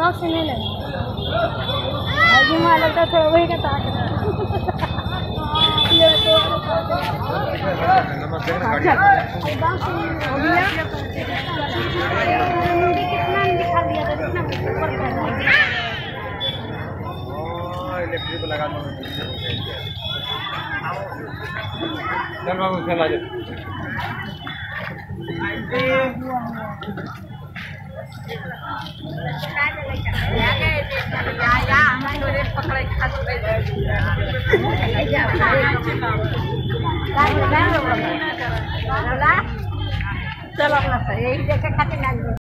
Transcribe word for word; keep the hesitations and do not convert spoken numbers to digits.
गाँव से नहीं लगे लगता था वही का ताक इलेक्ट्रिक लगा दो। चल बाबू चला जा। चलो अपना सही देखे खाते